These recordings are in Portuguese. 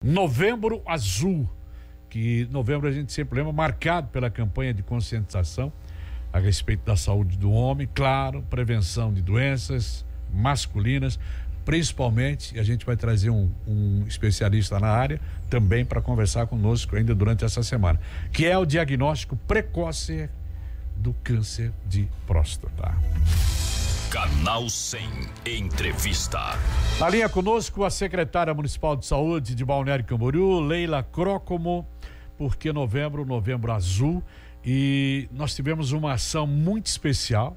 Novembro Azul, que novembro a gente sempre lembra, marcado pela campanha de conscientização a respeito da saúde do homem, claro, prevenção de doenças masculinas, principalmente, e a gente vai trazer um especialista na área também para conversar conosco ainda durante essa semana, que é o diagnóstico precoce do câncer de próstata. Canal 100 Entrevista. Na linha conosco a secretária municipal de saúde de Balneário Camboriú, Leila Crócomo, porque novembro azul, e nós tivemos uma ação muito especial,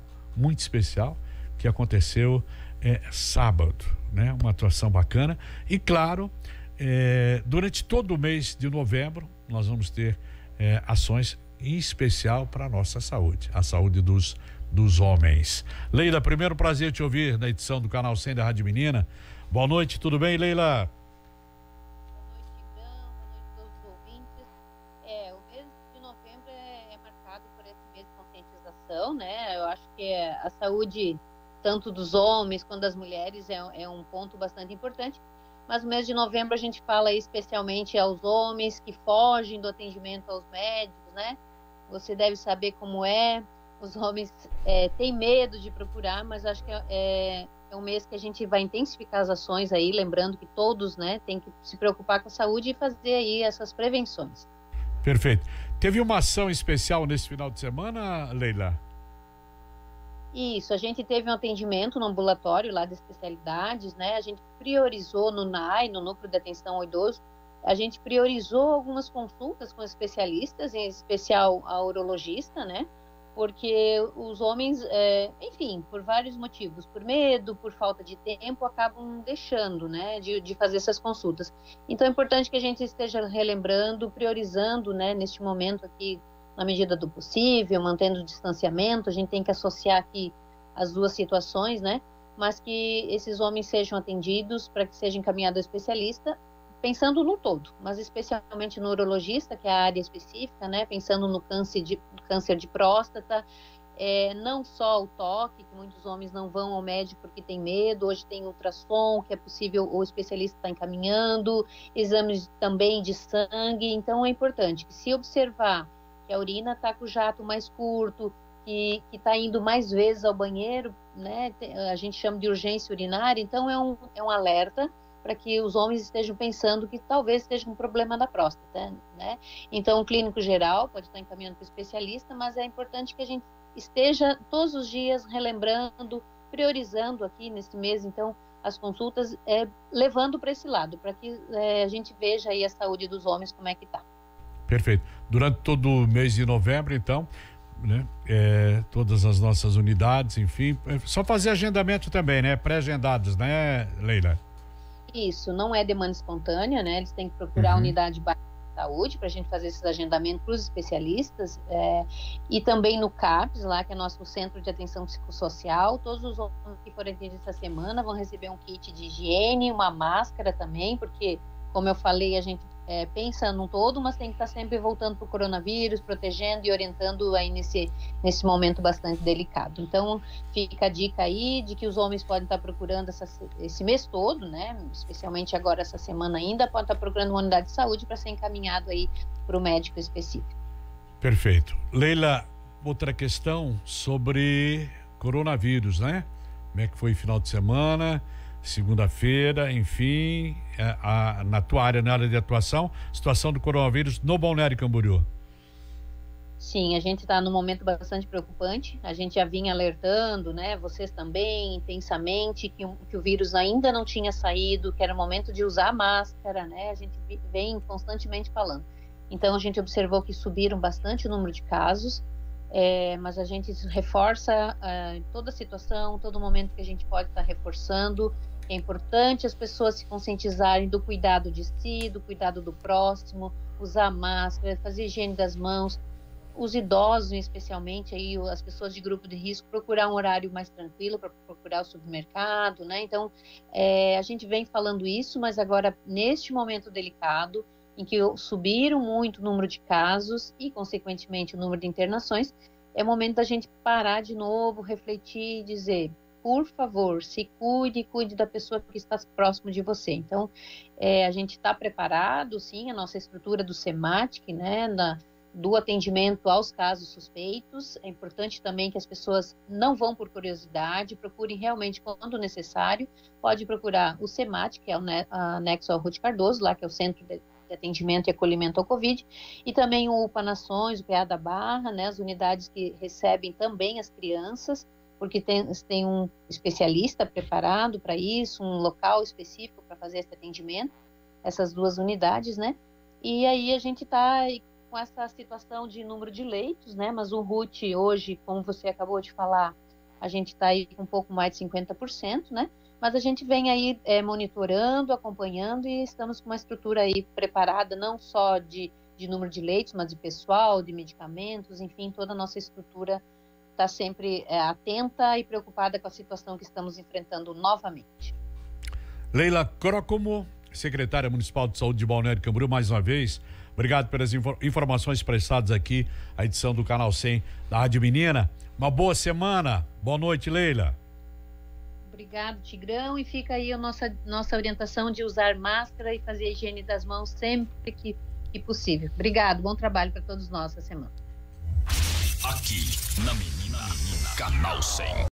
que aconteceu sábado, né? Uma atuação bacana e claro, durante todo o mês de novembro nós vamos ter ações em especial para a nossa saúde, a saúde dos homens. Leila, primeiro prazer te ouvir na edição do Canal 100 da Rádio Menina. Boa noite, tudo bem, Leila? Boa noite, Tigrão, boa noite a todos os ouvintes. O mês de novembro é marcado por esse mês de conscientização, né? Eu acho que a saúde, tanto dos homens quanto das mulheres, é um ponto bastante importante. Mas no mês de novembro a gente fala especialmente aos homens que fogem do atendimento aos médicos, né? Você deve saber como é. Os homens têm medo de procurar, mas acho que é um mês que a gente vai intensificar as ações aí, lembrando que todos, né, têm que se preocupar com a saúde e fazer aí essas prevenções. Perfeito. Teve uma ação especial nesse final de semana, Leila? Isso, a gente teve um atendimento no ambulatório lá de especialidades, né? A gente priorizou no NAI, no Núcleo de Atenção ao Idoso, a gente priorizou algumas consultas com especialistas, em especial a urologista, né? Porque os homens, enfim, por vários motivos, por medo, por falta de tempo, acabam deixando, né, de fazer essas consultas. Então é importante que a gente esteja relembrando, priorizando, né, neste momento aqui, na medida do possível, mantendo o distanciamento. A gente tem que associar aqui as duas situações, né, mas que esses homens sejam atendidos para que seja encaminhado ao especialista, pensando no todo, mas especialmente no urologista, que é a área específica, né? Pensando no câncer de próstata, não só o toque, que muitos homens não vão ao médico porque tem medo. Hoje tem ultrassom, que é possível o especialista estar encaminhando, exames também de sangue. Então é importante que, se observar que a urina está com o jato mais curto, que está indo mais vezes ao banheiro, né? A gente chama de urgência urinária, então é um alerta para que os homens estejam pensando que talvez esteja um problema da próstata, né? Então, o clínico geral pode estar encaminhando para o especialista, mas é importante que a gente esteja todos os dias relembrando, priorizando aqui nesse mês, então, as consultas, levando para esse lado, para que a gente veja aí a saúde dos homens, como é que está. Perfeito. Durante todo o mês de novembro, então, né? Todas as nossas unidades, enfim, só fazer agendamento também, né? Pré-agendados, né, Leila? Isso, não é demanda espontânea, né? Eles têm que procurar a unidade básica de saúde para a gente fazer esses agendamentos para os especialistas, e também no CAPS, lá, que é nosso Centro de Atenção Psicossocial. Todos os homens que forem atendidos essa semana vão receber um kit de higiene, uma máscara também, porque, como eu falei, a gente pensa num todo, mas tem que estar sempre voltando para o coronavírus, protegendo e orientando aí nesse momento bastante delicado. Então, fica a dica aí de que os homens podem estar procurando esse mês todo, né? Especialmente agora, essa semana ainda, pode estar procurando uma unidade de saúde para ser encaminhado aí para o médico específico. Perfeito. Leila, outra questão sobre coronavírus, né? Como é que foi o final de semana? Segunda-feira, enfim, na tua área, na área de atuação, situação do coronavírus no Balneário Camboriú. Sim, a gente está num momento bastante preocupante. A gente já vinha alertando, né, vocês também, intensamente, que o vírus ainda não tinha saído, que era o momento de usar máscara, né, a gente vem constantemente falando. Então, a gente observou que subiram bastante o número de casos, mas a gente reforça toda a situação, todo momento que a gente pode estar reforçando. É importante as pessoas se conscientizarem do cuidado de si, do cuidado do próximo, usar máscara, fazer higiene das mãos. Os idosos, especialmente, aí, as pessoas de grupo de risco, procurar um horário mais tranquilo para procurar o supermercado, né? Então, a gente vem falando isso, mas agora, neste momento delicado, em que subiram muito o número de casos e, consequentemente, o número de internações, é momento da gente parar de novo, refletir e dizer: por favor, se cuide, cuide da pessoa que está próximo de você. Então, a gente está preparado, sim, a nossa estrutura do SEMATIC, né, do atendimento aos casos suspeitos. É importante também que as pessoas não vão por curiosidade, procurem realmente quando necessário. Pode procurar o SEMATIC, que é o anexo ao Ruth Cardoso, lá que é o Centro de Atendimento e Acolhimento ao Covid, e também o UPA Nações, o PA da Barra, né, as unidades que recebem também as crianças, porque tem um especialista preparado para isso, um local específico para fazer esse atendimento, essas duas unidades, né? E aí a gente está com essa situação de número de leitos, né? Mas o RUT hoje, como você acabou de falar, a gente está aí com um pouco mais de 50%, né? Mas a gente vem aí monitorando, acompanhando e estamos com uma estrutura aí preparada, não só de número de leitos, mas de pessoal, de medicamentos, enfim, toda a nossa estrutura está sempre atenta e preocupada com a situação que estamos enfrentando novamente. Leila Crócomo, secretária municipal de saúde de Balneário Camboriú, mais uma vez, obrigado pelas informações prestadas aqui, a edição do Canal 100 da Rádio Menina. Uma boa semana, boa noite, Leila. Obrigado, Tigrão, e fica aí a nossa orientação de usar máscara e fazer a higiene das mãos sempre que possível. Obrigado, bom trabalho para todos nós essa semana. Aqui na Menina, Canal 100.